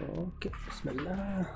اوكي بسم الله.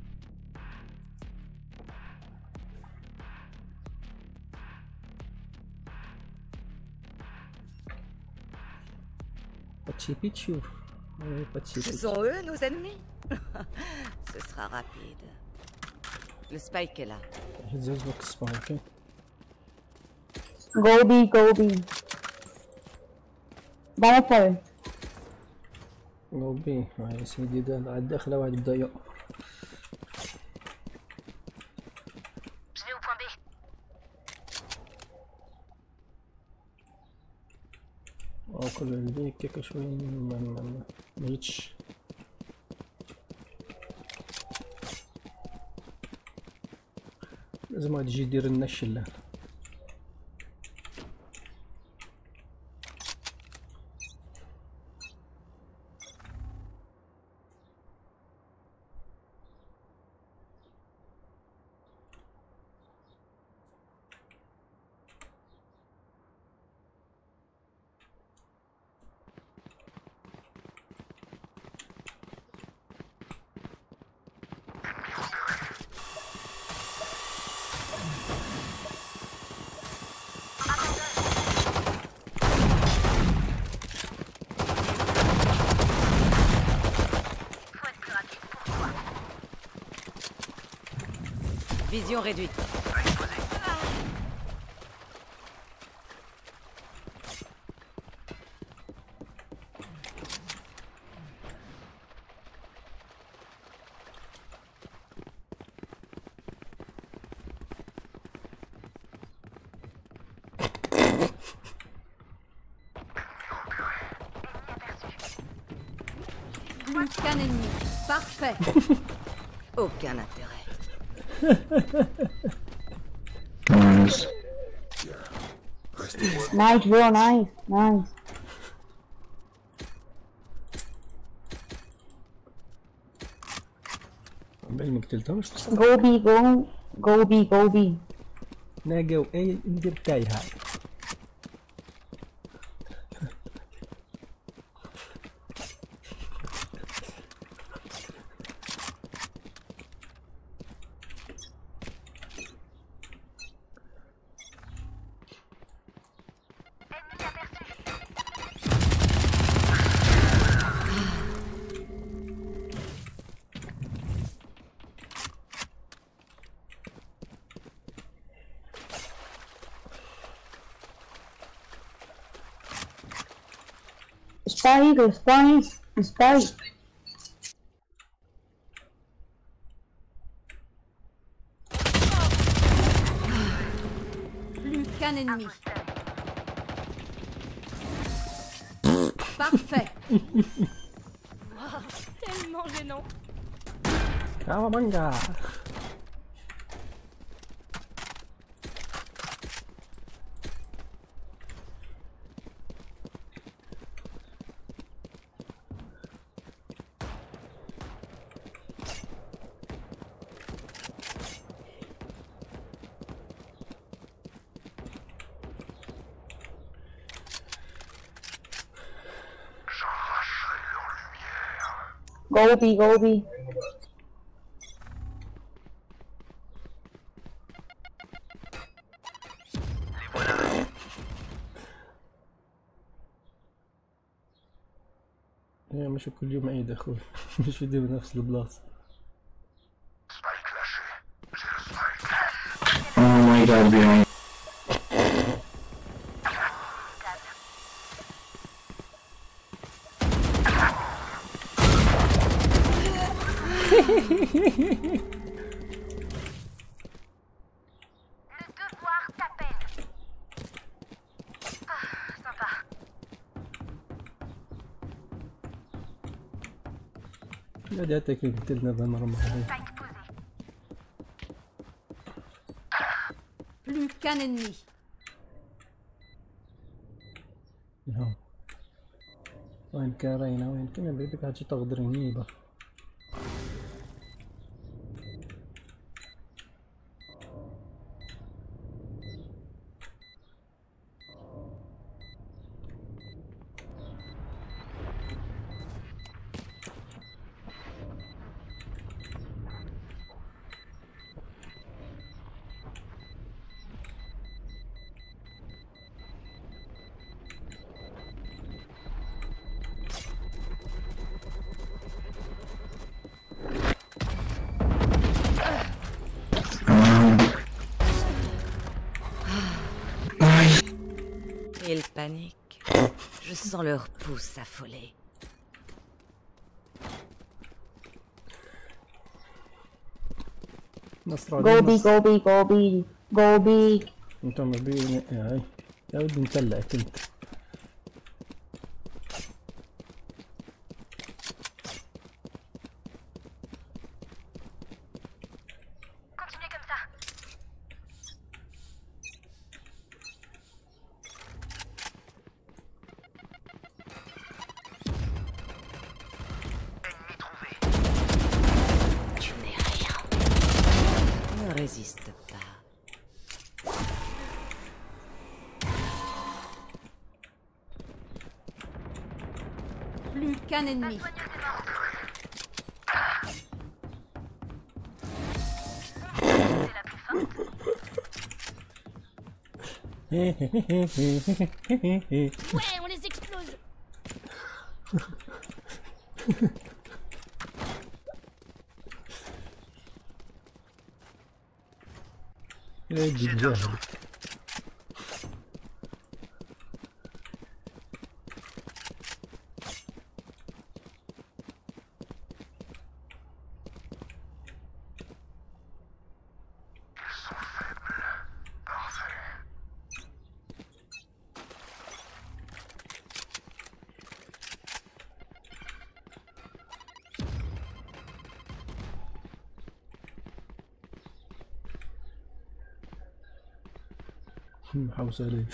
Pachi Pichu. Oui, Pachi Ce Pichu. sont eux, nos ennemis? Ce sera rapide. Le spike est là. Jesus book spike. Go B, go B. Battlefield. لوبي يا سيدي ده على الداخل واحد بدا يقع. Je vais au point B. اكل البيك كيك شوي ما جيتش. لازم واحد يجي يدير لنا الشله. Vision réduite. Plus qu'un ennemi. Parfait. Aucun intérêt. Nice. Nice, real nice. Nice. عمال ما قتلتهمش بصح. Go B, go. Go B, go B. ناقاو اي ندير تاي هاي. Spike, spike, spike. Plus qu'un ennemi. Parfait. Tellement gênant. كاوامانجا. Go B, go B. يا مش كل يوم عيد اخوي. مش ديما نفس البلاصه. Oh my god, behind. Le devoir t'appelle. Ah, sympa. لا جاتك قتلنا بمرمى. Spike posé. Plus qu'un ennemi. وين كان رينا وين كنا بدك هاتي تغدريني بقى. panique. Je sens leur pouce s'affoler. نصر Go علينا. B, go B, go B. Go B. انت مبين هاي يا ودي متلعك انت. Continuez comme ça. Tu n'es rien. Ne résiste pas. Plus qu'un ennemi. C'est la plus forte. Ouais, on les explose. لا يجي الجاهل. محوس عليه.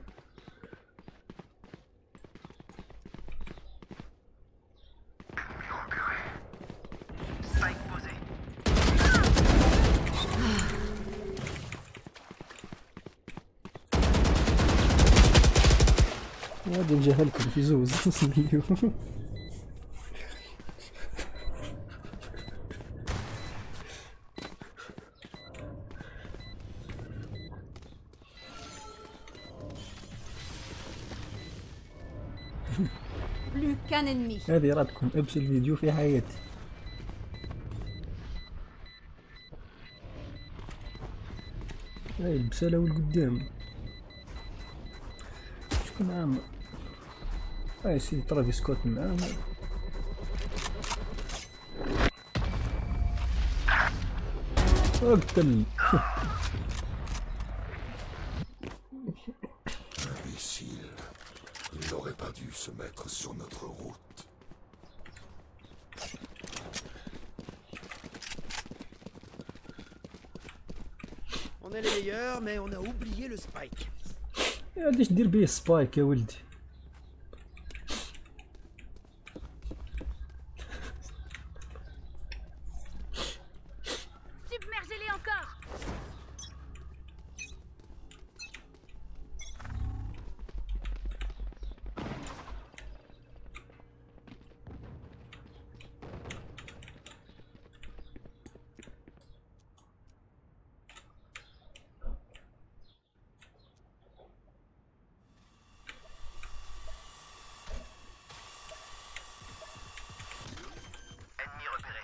غادي نجاهلكم في زوز. Plus qu'un ennemi. هذه راه تكون ابسل فيديو في حياتي. هاي البسالة والقدام. شكون معاهم؟ هاي سيدي ترافيس سكوت معاهم. اقتل. Imbécile. Il n'aurait pas dû se mettre sur notre route. On est les meilleurs, mais on a oublié le spike. غاديش دير بيه سبايك يا ولدي. Submergez-les encore. Ennemi repéré.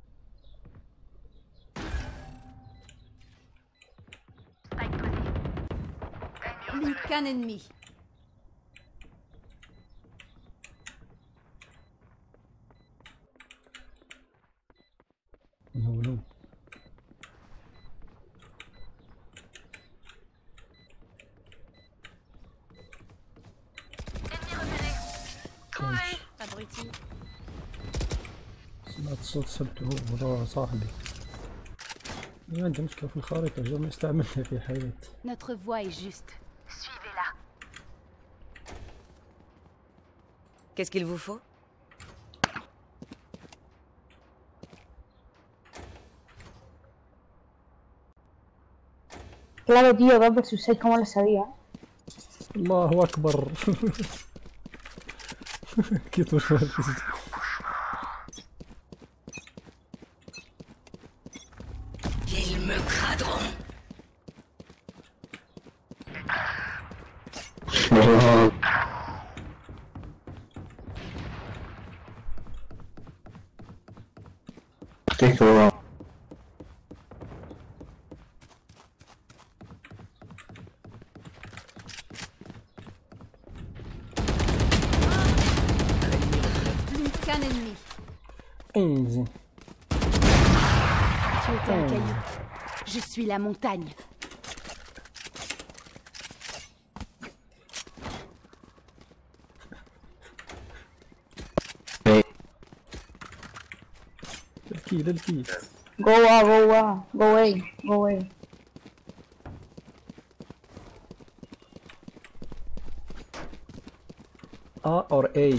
Spike posé. Plus qu'un ennemi. نو نو. Ennemi repéré. Trouvé. Abruti. سمعت صوت سبته وراه صاحبي. ما عندي مشكلة في الخريطة جرب استعملها في حياتي. Notre voie est juste. Suivez-la. Qu'est-ce qu'il vous faut? Claro, tío, 2 versus 6, ¿cómo lo sabía? الله أكبر. كيف وش Ils me craderont. Take a while. qu'un ennemi. Easy. Tu étais un caillou. Je suis la montagne. Hey, الكيل. Go away. Go away. A or A.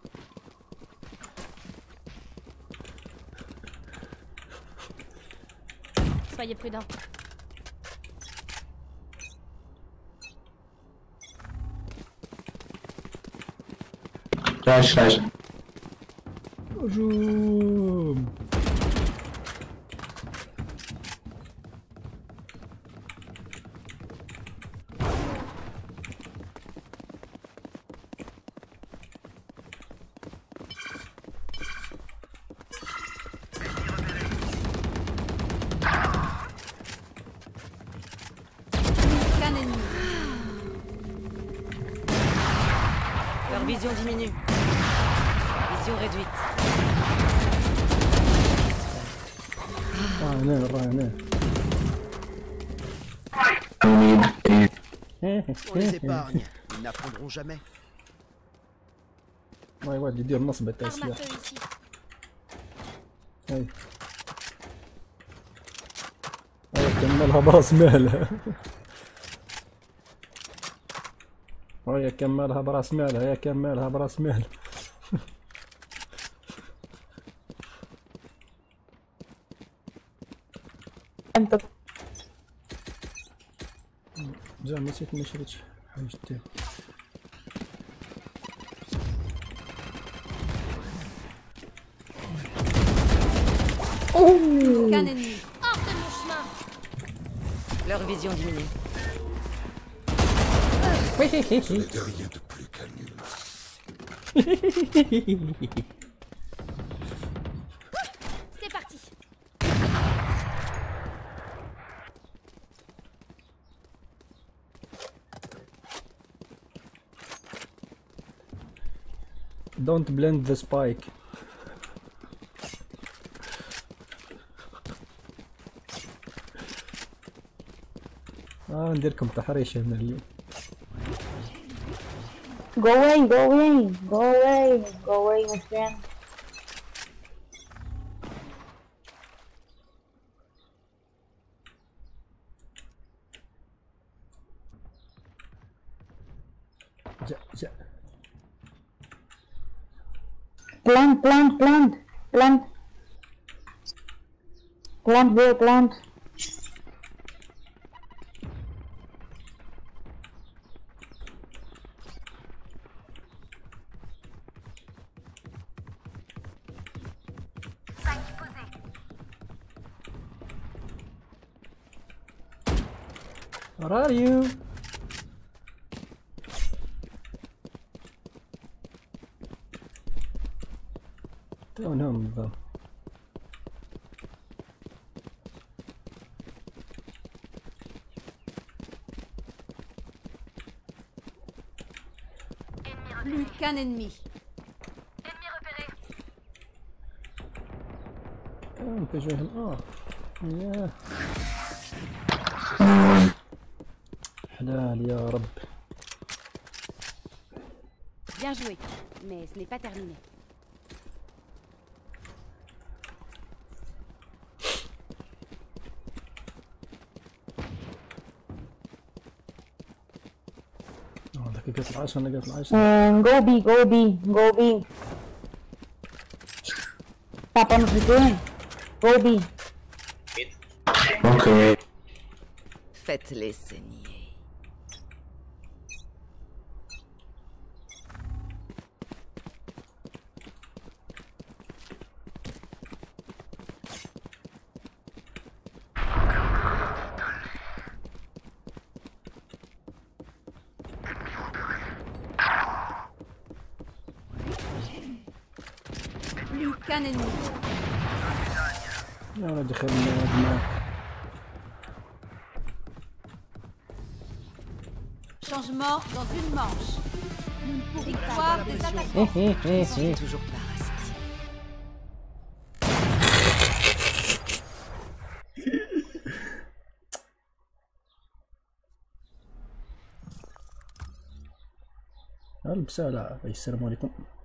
Soyez prudents. flash. هجوم. Qu'un ennemi. Leur vision diminue. Vision réduite. هنا. We need A. On les épargne. Ils n'apprendront jamais. واي واحد يدير نصبة تاع Arme à السلاح. feu ici. هاي كملها براس مالها. وهي كملها براس مالها. انت زعما نسيت ما شريتش حاجتي. Qu'un ennemi. Hors de mon chemin. Leur vision diminue. Ce n'était rien de plus qu'un humain. C'est parti. Don't blend the spike. نديركم تحريش هنا اليوم. go away my friend. جا. Plant bro, plant. Where are you? توهم بالضبط. Plus qu'un ennemi. Ennemi repéré. انت جاهل. ياه حلال يا رب. Bien joué. Mais ce n'est pas terminé. دقيقة العشرة أنا قلت العشرة. Go B. Tápanos si quieren. Go B. Okay. Faites-les saigner. Plus qu'un ennemi. يا ولد دخلنا دماغ. Changement dans une manche. Victoire des attaquants. Je suis toujours pas rassasié. البسها. لا السلام عليكم.